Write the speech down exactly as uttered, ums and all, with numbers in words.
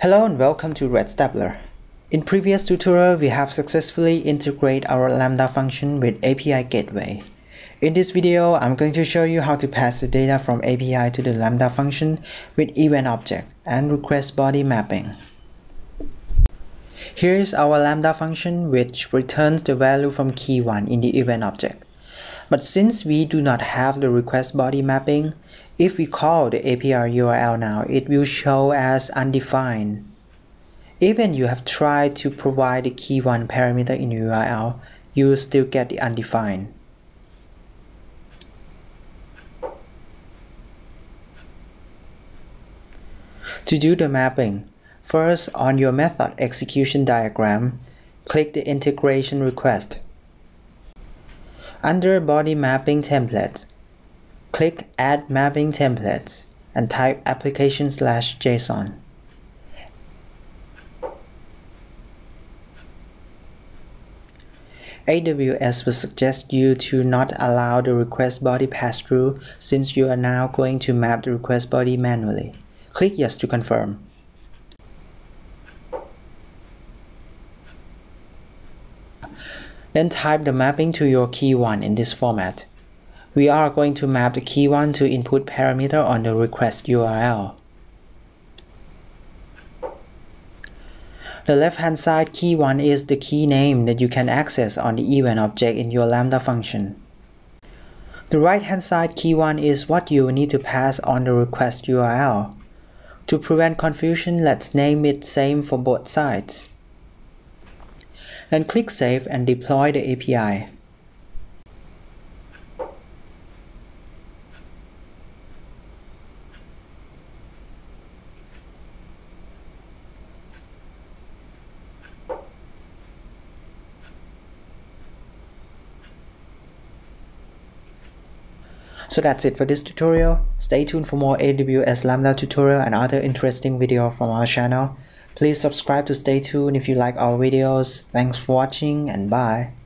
Hello and welcome to Red Stapler. In previous tutorial, we have successfully integrated our Lambda function with A P I gateway. In this video, I'm going to show you how to pass the data from A P I to the Lambda function with event object and request body mapping. Here is our Lambda function which returns the value from key one in the event object. But since we do not have the request body mapping, if we call the A P I U R L now, it will show as undefined. Even you have tried to provide the key one parameter in U R L, you will still get the undefined. To do the mapping, first on your method execution diagram, click the integration request. Under body mapping templates, click add mapping templates and type application slash JSON. A W S will suggest you to not allow the request body pass-through since you are now going to map the request body manually. Click yes to confirm. Then type the mapping to your key one in this format. We are going to map the key one to input parameter on the request U R L. The left-hand side key one is the key name that you can access on the event object in your Lambda function. The right-hand side key one is what you need to pass on the request U R L. To prevent confusion, let's name it same for both sides. Then click Save and deploy the A P I. So that's it for this tutorial. Stay tuned for more A W S Lambda tutorial and other interesting videos from our channel. Please subscribe to stay tuned if you like our videos. Thanks for watching and bye.